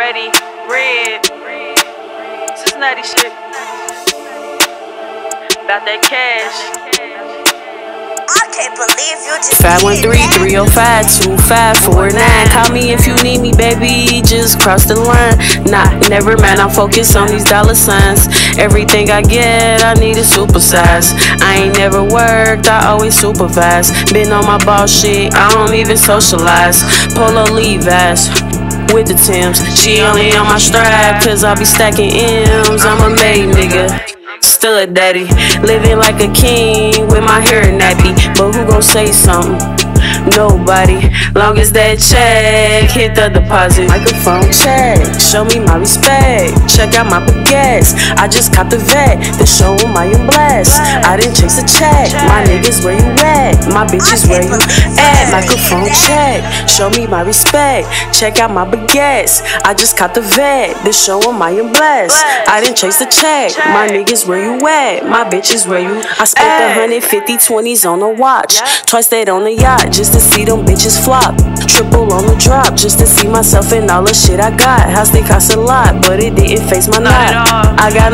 Ready, red, Cincinnati shit. About that cash. I can't believe you just 513-305-2549. Call me if you need me, baby. Just cross the line. Nah, never mind. I'm focused on these dollar signs. Everything I get, I need it supersize. I ain't never worked, I always supervise. Been on my boss shit, I don't even socialize. Polo Levi's with the Timbs. She only on my strap, cause I be stacking M's. I'm a made nigga. Still a daddy, living like a king with my hair nappy. But who gon' say something? Nobody. Long as that check hit the deposit. Microphone check, show me my respect. Check out my baguettes. I just caught the vet, the show on my blast. I didn't chase a check. My niggas, where you at? My bitches, where you at? Microphone check, show me my respect. Check out my baguettes. I just caught the vet, the show on my blast. I didn't chase the check. My niggas, where you at? My bitches, where you? I spent 150 20s on a watch. Twice that on the yacht, just to see them bitches flop. Triple on the drop, just to see myself and all the shit I got. House they cost a lot, but it didn't face my knot. I got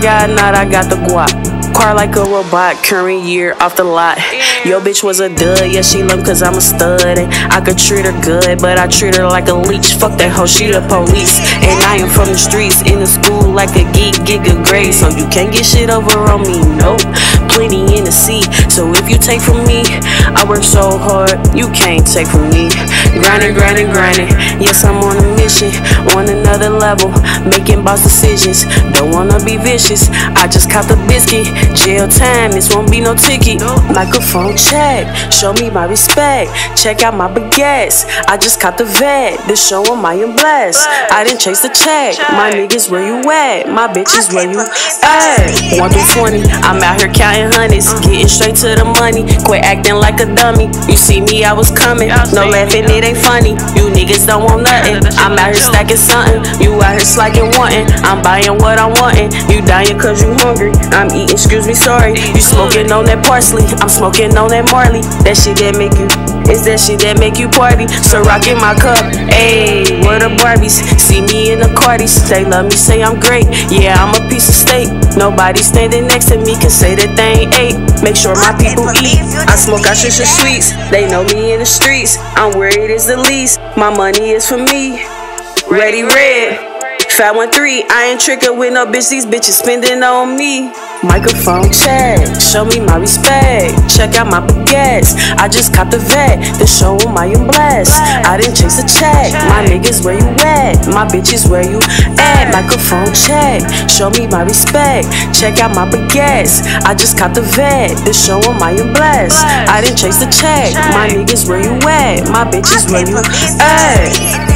the guap. Car like a robot, current year off the lot. Yo bitch was a dud, yeah she love cause I'm a stud. And I could treat her good, but I treat her like a leech. Fuck that hoe, she the police. And I am from the streets, in the school like a geek, get good grades. So you can't get shit over on me, nope. Plenty in the seat, so if you take from me, I work so hard, you can't take from me. Grinding, grinding, grinding, yes I'm on a mission. On another level, making boss decisions. Don't wanna be vicious, I just caught the biscuit. Jail time, this won't be no ticket. Microphone check, show me my respect. Check out my baguettes, I just caught the vet, the show on my blast. I didn't chase the check. My niggas, where you at? My bitches, where you at? 1 through 20, I'm out here counting hundreds, getting straight to the money. Quit acting like a dummy. You see me, I was coming. No laughing, it ain't funny. You niggas don't want nothing. I'm out here stacking something. You out here slacking wanting. I'm buying what I'm wanting. You dying cause you hungry. I'm eating, excuse me, sorry. You smoking on that parsley, I'm smoking on that Marley. That shit that make you, it's that shit that make you party. So rockin' my cup, ayy, where the Barbies? See me in the Cardis, they love me, say I'm great. Yeah, I'm a piece of steak. Nobody standing next to me can say that they ain't ate. Make sure my people eat. I smoke out Shisha sweets. They know me in the streets. I'm where it is the least. My money is for me. Ready, red. 513, I ain't tricking with no bitch, these bitches spending on me. Microphone check, show me my respect. Check out my baguettes, I just caught the vet, the show on my blast. I didn't chase a check. My niggas, where you at? My bitches, where you at? Microphone check, show me my respect. Check out my baguettes, I just caught the vet, the show on my blast. I didn't chase the check. My niggas, where you at? My bitches, where you at?